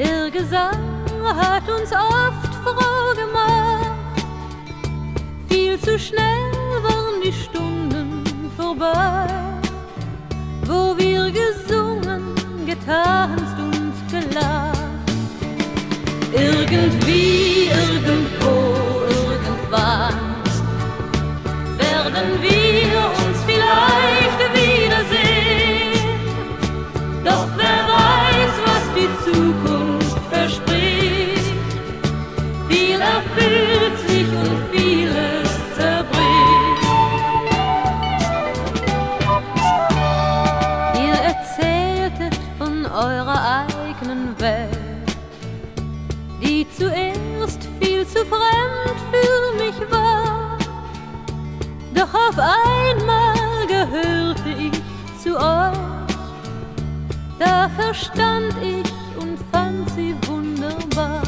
Der Gesang hat uns oft froh gemacht, viel zu schnell waren die Stunden vorbei, wo wir gesungen, getanzt und gelacht. Irgendwie, irgendwo, irgendwann werden wir uns vielleicht wiedersehen. Doch wer weiß, was die Zukunft verspricht. Viel erfüllt sich und vieles zerbricht. Ihr erzähltet von eurer eigenen Welt, die zuerst viel zu fremd für mich war. Doch auf einmal gehörte ich zu euch, da verstand ich und fand sie wunderbar.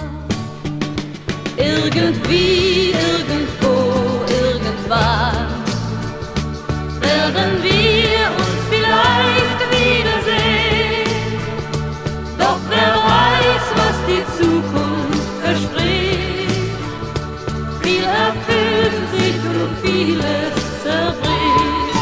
Irgendwie, irgendwo, irgendwann werden wir uns vielleicht wiedersehen. Doch wer weiß, was die Zukunft verspricht. Viel erfüllt sich und vieles zerbricht.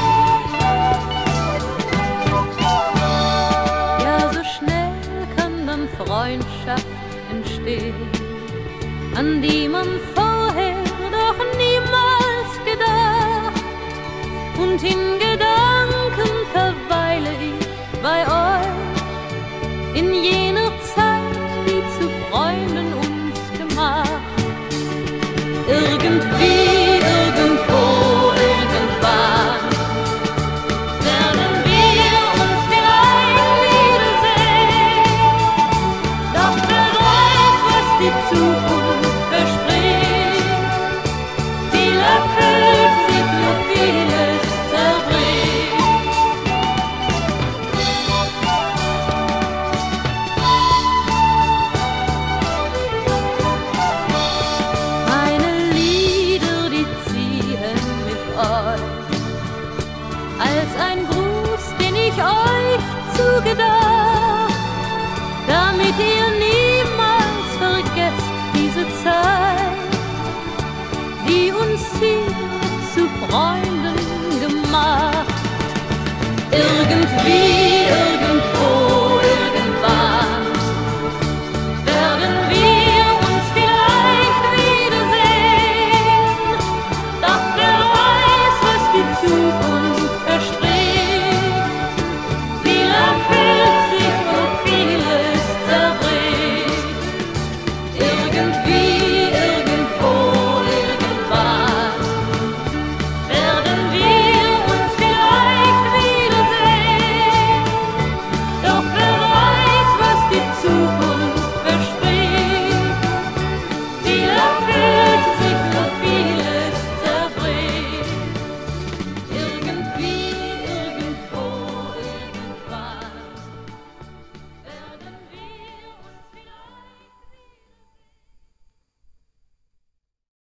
Ja, so schnell kann dann Freundschaft entstehen, an die man vorher doch niemals gedacht. Und in Gedanken verweile ich bei euch, in jener Zeit, die zu Freunden uns gemacht. Irgendwie, irgendwo, irgendwann werden wir uns vielleicht wiedersehen. Doch wer weiß, was die Zukunft verspricht. Viel erfüllt sich und vieles zerbricht. Meine Lieder, die ziehen mit euch, als ein Gruß, den ich euch zugedacht, damit ihr niemals vergesst diese Zeit, die uns hier zu freuen